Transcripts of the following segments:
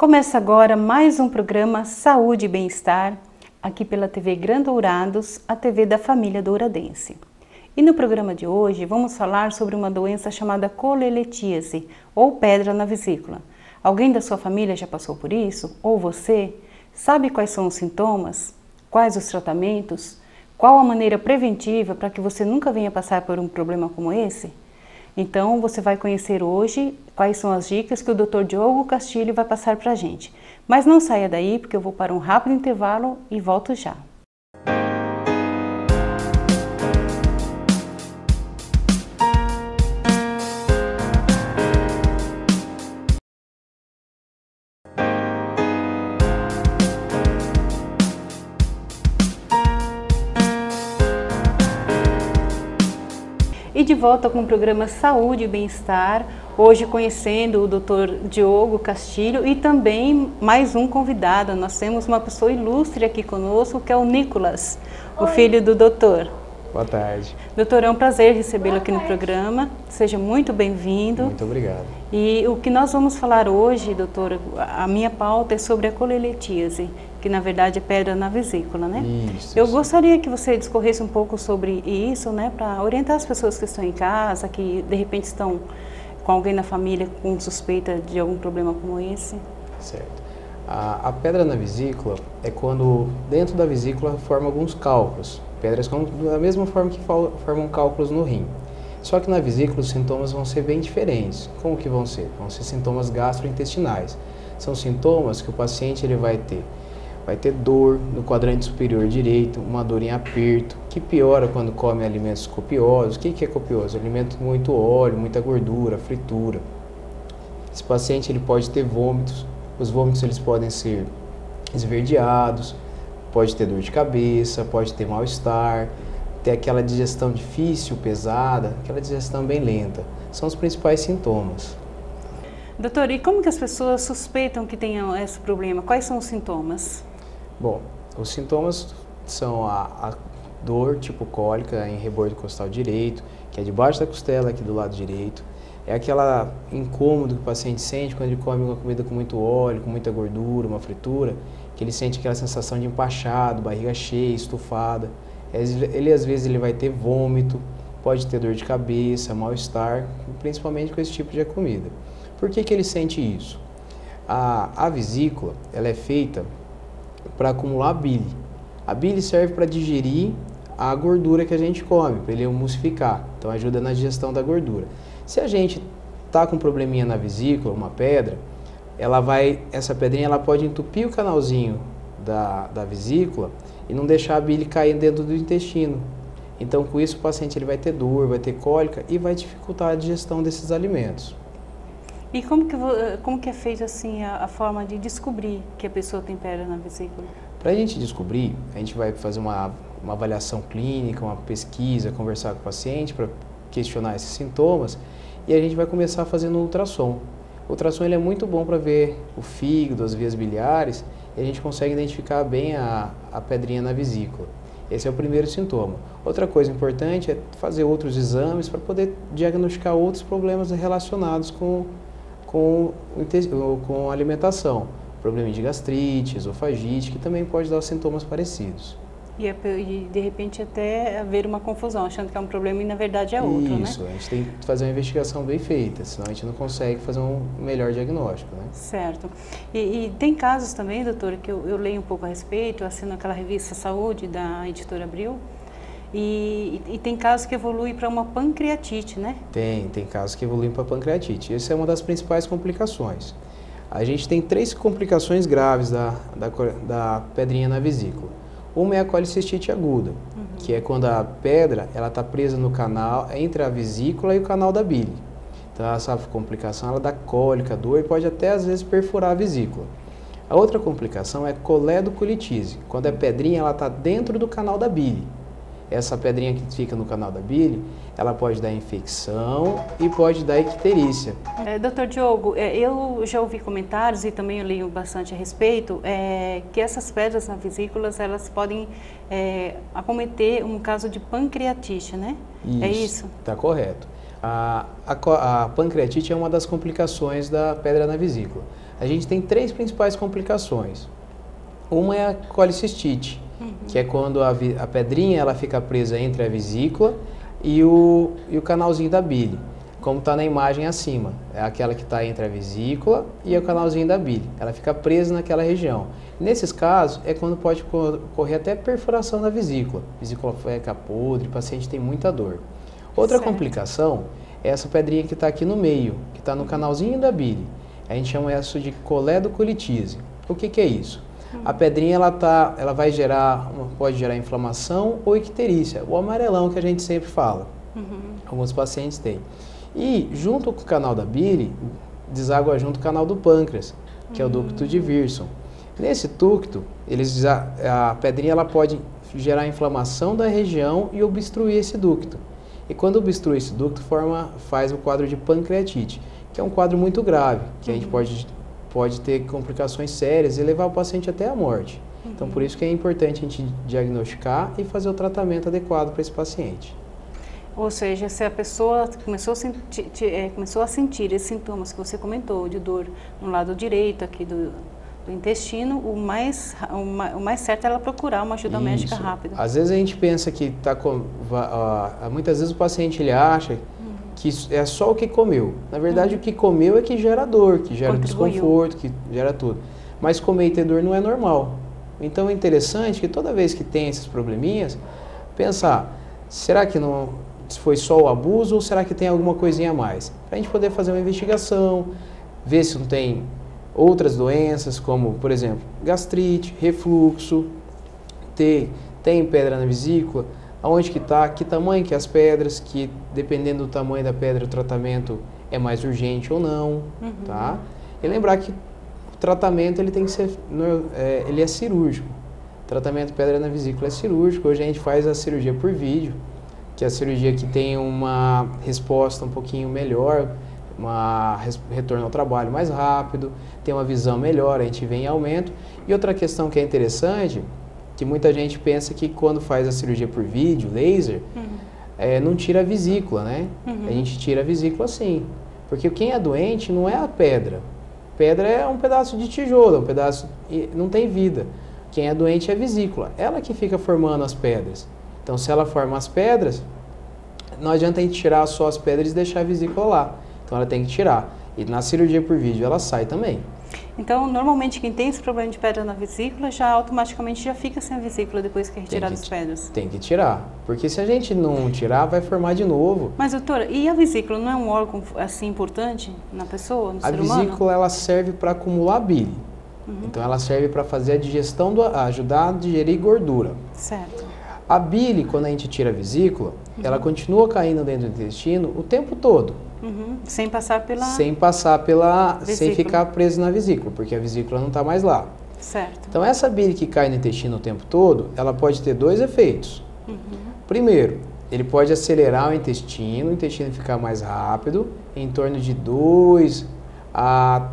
Começa agora mais um programa Saúde e Bem-Estar, aqui pela TV Grã-Dourados, a TV da família douradense. E no programa de hoje vamos falar sobre uma doença chamada coleletíase, ou pedra na vesícula. Alguém da sua família já passou por isso? Ou você? Sabe quais são os sintomas? Quais os tratamentos? Qual a maneira preventiva para que você nunca venha passar por um problema como esse? Então, você vai conhecer hoje quais são as dicas que o Dr. Diogo Castilho vai passar para a gente. Mas não saia daí, porque eu vou para um rápido intervalo e volto já. E de volta com o programa Saúde e Bem-Estar, hoje conhecendo o Dr. Diogo Castilho e também mais um convidado. Nós temos uma pessoa ilustre aqui conosco, que é o Nicolas, o filho do doutor. Boa tarde. Doutor, é um prazer recebê-lo aqui no programa. Seja muito bem-vindo. Muito obrigado. E o que nós vamos falar hoje, doutor, a minha pauta é sobre a coleletíase, que na verdade é pedra na vesícula, né? Isso. Eu gostaria que você discorresse um pouco sobre isso, né, para orientar as pessoas que estão em casa, que de repente estão com alguém na família com suspeita de algum problema como esse. Certo. A pedra na vesícula é quando dentro da vesícula forma alguns cálculos. Pedras da mesma forma que formam cálculos no rim. Só que na vesícula os sintomas vão ser bem diferentes. Como que vão ser? Vão ser sintomas gastrointestinais. São sintomas que o paciente ele vai ter dor no quadrante superior direito, uma dor em aperto, que piora quando come alimentos copiosos. O que é copioso? Alimento com muito óleo, muita gordura, fritura. Esse paciente ele pode ter vômitos. Os vômitos eles podem ser esverdeados, pode ter dor de cabeça, pode ter mal-estar, ter aquela digestão difícil, pesada, aquela digestão bem lenta. São os principais sintomas. Doutor, e como que as pessoas suspeitam que tenham esse problema? Quais são os sintomas? Bom, os sintomas são a dor tipo cólica em rebordo costal direito, que é debaixo da costela aqui do lado direito. É aquela incômodo que o paciente sente quando ele come uma comida com muito óleo, com muita gordura, uma fritura, que ele sente aquela sensação de empachado, barriga cheia, estufada. Ele às vezes ele vai ter vômito, pode ter dor de cabeça, mal-estar, principalmente com esse tipo de comida. Por que ele sente isso? A vesícula ela é feita para acumular bile. A bile serve para digerir a gordura que a gente come, para ele emulsificar. Então ajuda na digestão da gordura. Se a gente está com um probleminha na vesícula, uma pedra, essa pedrinha ela pode entupir o canalzinho da vesícula e não deixar a bile cair dentro do intestino. Então com isso o paciente ele vai ter dor, vai ter cólica e vai dificultar a digestão desses alimentos. E como que é feita assim a forma de descobrir que a pessoa tem pedra na vesícula? Para a gente descobrir, a gente vai fazer uma avaliação clínica, uma pesquisa, conversar com o paciente para questionar esses sintomas e a gente vai começar fazendo um ultrassom. O ultrassom ele é muito bom para ver o fígado, as vias biliares e a gente consegue identificar bem a pedrinha na vesícula. Esse é o primeiro sintoma. Outra coisa importante é fazer outros exames para poder diagnosticar outros problemas relacionados com a alimentação. Problema de gastrite, esofagite, que também pode dar sintomas parecidos. E de repente até haver uma confusão, achando que é um problema e na verdade é outro, né? Isso, a gente tem que fazer uma investigação bem feita, senão a gente não consegue fazer um melhor diagnóstico, né? Certo. E tem casos também, doutora, que eu leio um pouco a respeito, eu assino aquela revista Saúde da editora Abril, e tem casos que evoluem para uma pancreatite, né? Tem casos que evoluem para pancreatite. Essa é uma das principais complicações. A gente tem 3 complicações graves da pedrinha na vesícula. Uma é a colicistite aguda, que é quando a pedra está presa no canal entre a vesícula e o canal da bile. Então essa complicação ela dá cólica, dor e pode até às vezes perfurar a vesícula. A outra complicação é coledocolitise, quando a pedrinha está dentro do canal da bile. Essa pedrinha que fica no canal da bile, ela pode dar infecção e pode dar icterícia. Doutor Diogo, eu já ouvi comentários e também eu leio bastante a respeito, que essas pedras nas vesículas, elas podem acometer um caso de pancreatite, né? Isso, é isso? Está correto. A pancreatite é uma das complicações da pedra na vesícula. a gente tem 3 principais complicações. Uma é a colicistite, que é quando a pedrinha ela fica presa entre a vesícula e o canalzinho da bile, como está na imagem acima. É aquela que está entre a vesícula e o canalzinho da bile. Ela fica presa naquela região. Nesses casos, é quando pode ocorrer até perfuração da vesícula. Vesícula fica podre, o paciente tem muita dor. Outra complicação é essa pedrinha que está aqui no meio, que está no canalzinho da bile. A gente chama isso de coledocolitise. O que é isso? A pedrinha ela pode gerar inflamação ou icterícia, o amarelão que a gente sempre fala. Alguns pacientes têm. E junto com o canal da bile, deságua junto o canal do pâncreas, que é o ducto de Wirsung. Nesse ducto, a pedrinha ela pode gerar inflamação da região e obstruir esse ducto. E quando obstrui esse ducto, faz o quadro de pancreatite, que é um quadro muito grave, que a gente pode ter complicações sérias e levar o paciente até a morte. Então, por isso que é importante a gente diagnosticar e fazer o tratamento adequado para esse paciente. Ou seja, se a pessoa começou a sentir esses sintomas que você comentou, de dor no lado direito aqui do intestino, o mais certo é ela procurar uma ajuda médica rápida. Às vezes a gente pensa que muitas vezes o paciente ele acha que é só o que comeu. Na verdade, o que comeu é que gera dor, que gera desconforto, que gera tudo. Mas comer e ter dor não é normal. Então é interessante que toda vez que tem esses probleminhas, pensar, será que não foi só o abuso ou será que tem alguma coisinha a mais? Para a gente poder fazer uma investigação, ver se não tem outras doenças, como, por exemplo, gastrite, refluxo, tem pedra na vesícula, aonde que está, que tamanho que é as pedras, que dependendo do tamanho da pedra o tratamento é mais urgente ou não, tá? E lembrar que o tratamento ele tem que ser, ele é cirúrgico. O tratamento de pedra na vesícula é cirúrgico. Hoje a gente faz a cirurgia por vídeo, que é a cirurgia que tem uma resposta um pouquinho melhor, retorno ao trabalho mais rápido, tem uma visão melhor, a gente vê em aumento. E outra questão que é interessante, que muita gente pensa que quando faz a cirurgia por vídeo, laser, não tira a vesícula, né? A gente tira a vesícula sim, porque quem é doente não é a pedra. Pedra é um pedaço de tijolo, não tem vida. Quem é doente é a vesícula, ela que fica formando as pedras. Então, se ela forma as pedras, não adianta a gente tirar só as pedras e deixar a vesícula lá. Então, ela tem que tirar. E na cirurgia por vídeo, ela sai também. Então, normalmente, quem tem esse problema de pedra na vesícula, automaticamente já fica sem a vesícula depois que é retirado as pedras. Tem que tirar. Porque se a gente não tirar, vai formar de novo. Mas, doutora, e a vesícula não é um órgão assim importante na pessoa, no ser humano? A vesícula, ela serve para acumular bile. Então, ela serve para fazer a digestão, ajudar a digerir gordura. Certo. A bile, quando a gente tira a vesícula, ela continua caindo dentro do intestino o tempo todo. Sem passar pela... Sem ficar preso na vesícula, porque a vesícula não está mais lá. Certo. Então, essa bile que cai no intestino o tempo todo, ela pode ter 2 efeitos. Primeiro, ele pode acelerar o intestino ficar mais rápido, em torno de 2 a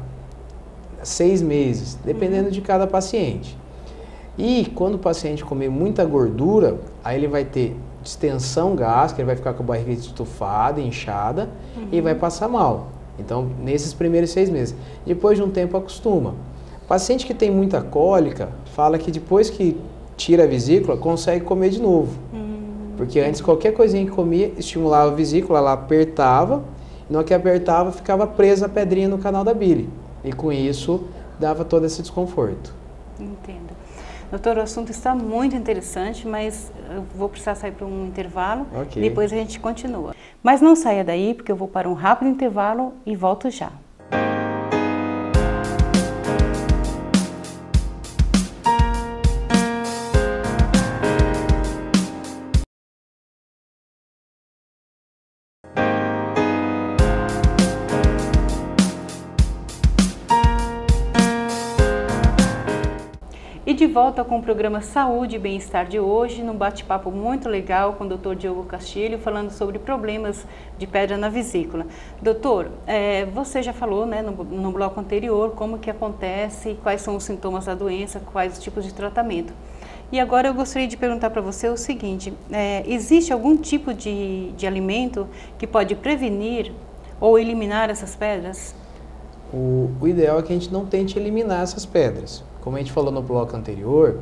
6 meses, dependendo de cada paciente. E quando o paciente comer muita gordura, aí ele vai ter distensão gástrica, ele vai ficar com a barriga estufada, inchada e vai passar mal. Então, nesses primeiros 6 meses. Depois de um tempo, acostuma. O paciente que tem muita cólica, fala que depois que tira a vesícula, consegue comer de novo. Porque antes, qualquer coisinha que comia, estimulava a vesícula, ela apertava, e no que apertava, ficava presa a pedrinha no canal da bile. E com isso, dava todo esse desconforto. Entendo. Doutor, o assunto está muito interessante, mas eu vou precisar sair para um intervalo. Ok. Depois a gente continua. Mas não saia daí, porque eu vou para um rápido intervalo e volto já. E de volta com o programa Saúde e Bem-Estar de hoje, num bate-papo muito legal com o Dr. Diogo Castilho, falando sobre problemas de pedra na vesícula. Doutor, você já falou, né, no bloco anterior como que acontece, quais são os sintomas da doença, quais os tipos de tratamento. E agora eu gostaria de perguntar para você o seguinte, existe algum tipo de alimento que pode prevenir ou eliminar essas pedras? O ideal é que a gente não tente eliminar essas pedras. Como a gente falou no bloco anterior,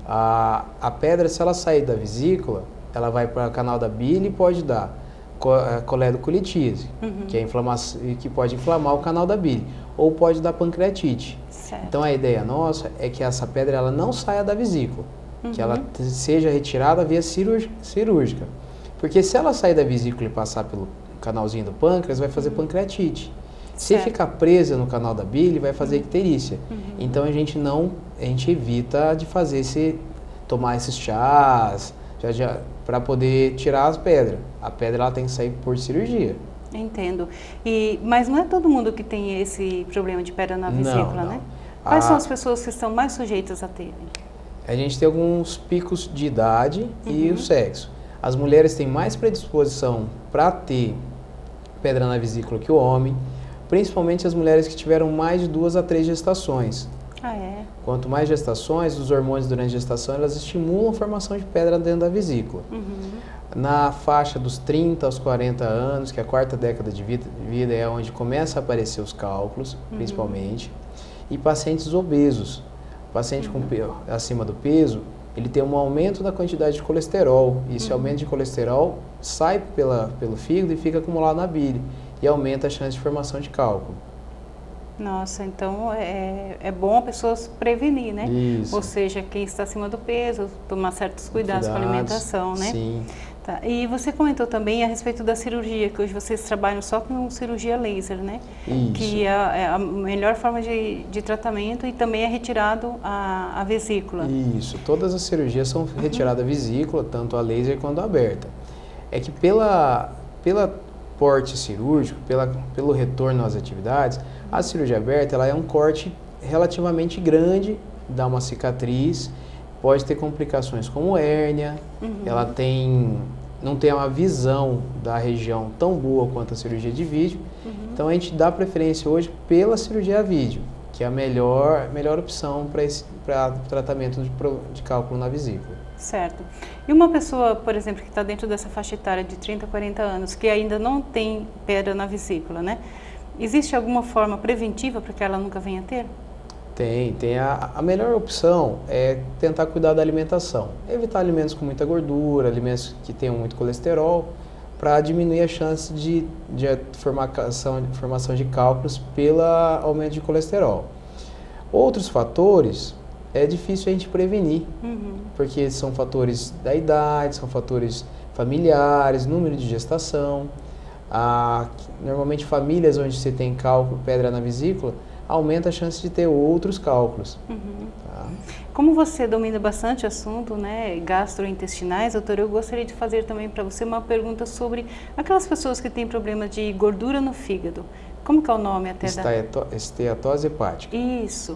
a pedra, se ela sair da vesícula, ela vai para o canal da bile e pode dar coledocolitíase, que é inflamação, que pode inflamar o canal da bile, ou pode dar pancreatite. Certo. Então a ideia nossa é que essa pedra ela não saia da vesícula, que ela seja retirada via cirúrgica. Porque se ela sair da vesícula e passar pelo canalzinho do pâncreas, vai fazer pancreatite. Se ficar presa no canal da bile, vai fazer icterícia. Então a gente evita de tomar esses chás, para poder tirar as pedras. A pedra ela tem que sair por cirurgia. Entendo. Mas não é todo mundo que tem esse problema de pedra na vesícula, não. né? Quais são as pessoas que estão mais sujeitas a terem? A gente tem alguns picos de idade e o sexo. As mulheres têm mais predisposição para ter pedra na vesícula que o homem, principalmente as mulheres que tiveram mais de 2 a 3 gestações. Ah, é? Quanto mais gestações, os hormônios durante a gestação, elas estimulam a formação de pedra dentro da vesícula. Na faixa dos 30 aos 40 anos, que é a 4ª década de vida, é onde começa a aparecer os cálculos, principalmente. E pacientes obesos. O paciente acima do peso, ele tem um aumento da quantidade de colesterol. E esse aumento de colesterol sai pelo fígado e fica acumulado na bile. E aumenta a chance de formação de cálculo. Nossa, então é bom a pessoa se prevenir, né? Isso. Ou seja, quem está acima do peso, tomar certos cuidados com a alimentação, né? Sim. Tá. E você comentou também a respeito da cirurgia, que hoje vocês trabalham só com cirurgia laser, né? Isso. Que é a melhor forma de tratamento e também é retirado a vesícula. Isso. Todas as cirurgias são retiradas a vesícula, tanto a laser quanto a aberta. É que pela porte cirúrgico, pelo retorno às atividades, a cirurgia aberta ela é um corte relativamente grande, dá uma cicatriz, pode ter complicações como hérnia, ela não tem uma visão da região tão boa quanto a cirurgia de vídeo, então a gente dá preferência hoje pela cirurgia a vídeo, que é a melhor opção para tratamento de cálculo na vesícula. Certo. E uma pessoa, por exemplo, que está dentro dessa faixa etária de 30 a 40 anos, que ainda não tem pedra na vesícula, né? Existe alguma forma preventiva para que ela nunca venha a ter? Tem. A melhor opção é tentar cuidar da alimentação. Evitar alimentos com muita gordura, alimentos que tenham muito colesterol, para diminuir a chance de formação de cálculos pelo aumento de colesterol. Outros fatores é difícil a gente prevenir, porque são fatores da idade, são fatores familiares, número de gestação. Normalmente famílias onde você tem cálculo, pedra na vesícula, aumenta a chance de ter outros cálculos. Tá? Como você domina bastante o assunto, né, gastrointestinais, doutor, eu gostaria de fazer também para você uma pergunta sobre aquelas pessoas que têm problema de gordura no fígado. Como que é o nome até Esteatose hepática. Isso.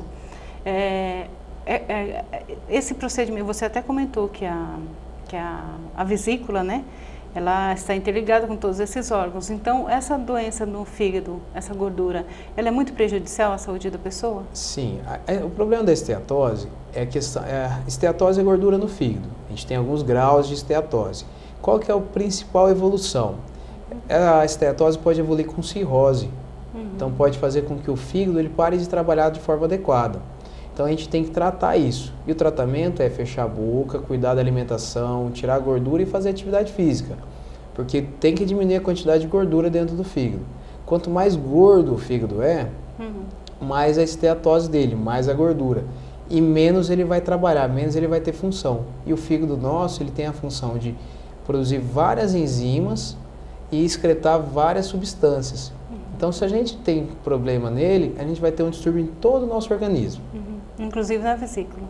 Esse procedimento, você até comentou que a vesícula, né, ela está interligada com todos esses órgãos. Então, essa doença no fígado, essa gordura, ela é muito prejudicial à saúde da pessoa? Sim. O problema da esteatose é que a esteatose é gordura no fígado. A gente tem alguns graus de esteatose. Qual que é a principal evolução? A esteatose pode evoluir com cirrose. Então, pode fazer com que o fígado ele pare de trabalhar de forma adequada. Então, a gente tem que tratar isso. E o tratamento é fechar a boca, cuidar da alimentação, tirar a gordura e fazer atividade física. Porque tem que diminuir a quantidade de gordura dentro do fígado. Quanto mais gordo o fígado mais a esteatose dele, mais a gordura. E menos ele vai trabalhar, menos ele vai ter função. E o fígado nosso, ele tem a função de produzir várias enzimas e excretar várias substâncias. Então, se a gente tem problema nele, a gente vai ter um distúrbio em todo o nosso organismo. Inclusive na vesícula.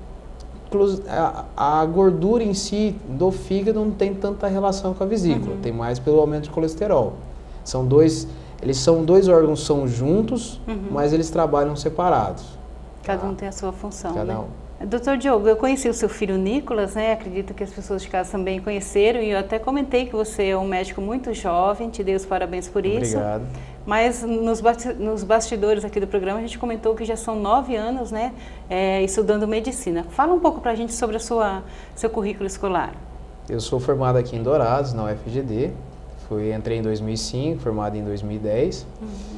A gordura em si do fígado não tem tanta relação com a vesícula, tem mais pelo aumento de colesterol. Eles são dois órgãos, são juntos, mas eles trabalham separados. Cada um tem a sua função, Cada né? um. Doutor Diogo, eu conheci o seu filho Nicolas, né? Acredito que as pessoas de casa também conheceram e eu até comentei que você é um médico muito jovem, te dei os parabéns por isso. Obrigado. Mas nos bastidores aqui do programa a gente comentou que já são 9 anos, né, estudando medicina. Fala um pouco para a gente sobre seu currículo escolar. Eu sou formado aqui em Dourados, na UFGD. Entrei em 2005, formado em 2010.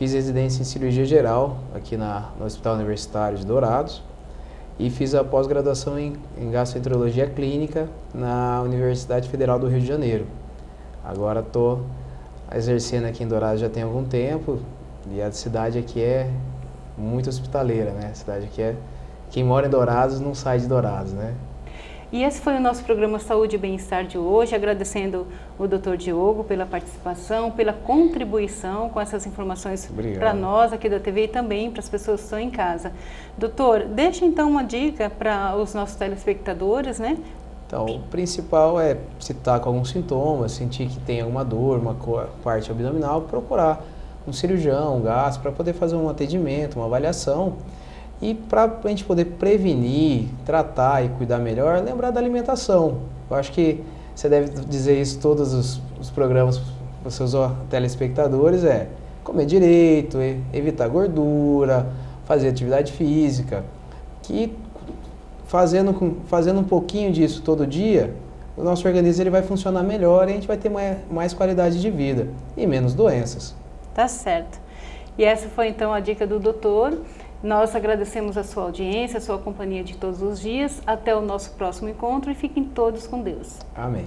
fiz residência em cirurgia geral aqui no Hospital Universitário de Dourados e fiz a pós-graduação em gastroenterologia clínica na Universidade Federal do Rio de Janeiro. Agora estou exercendo aqui em Dourados já tem algum tempo e a cidade aqui é muito hospitaleira, né? A cidade aqui quem mora em Dourados não sai de Dourados, né? E esse foi o nosso programa Saúde e Bem-Estar de hoje, agradecendo o Dr. Diogo pela participação, pela contribuição com essas informações para nós aqui da TV e também para as pessoas que estão em casa. Doutor, deixa então uma dica para os nossos telespectadores, né? Então, o principal é, se está com algum sintoma, sentir que tem alguma dor, uma parte abdominal, procurar um cirurgião, um gastro, para poder fazer um atendimento, uma avaliação. E para a gente poder prevenir, tratar e cuidar melhor, lembrar da alimentação. Eu acho que você deve dizer isso em todos os programas para os seus telespectadores, comer direito, evitar gordura, fazer atividade física, que fazendo um pouquinho disso todo dia, o nosso organismo ele vai funcionar melhor e a gente vai ter mais qualidade de vida e menos doenças. Tá certo. E essa foi então a dica do doutor. Nós agradecemos a sua audiência, a sua companhia de todos os dias. Até o nosso próximo encontro e fiquem todos com Deus. Amém.